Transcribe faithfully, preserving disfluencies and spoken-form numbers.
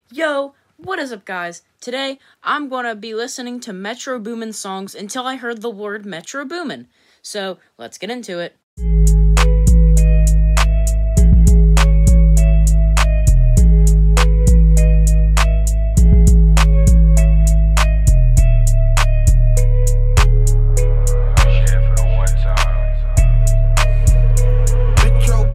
Yo, what is up, guys? Today, I'm gonna be listening to Metro Boomin songs until I heard the word Metro Boomin. So, let's get into it.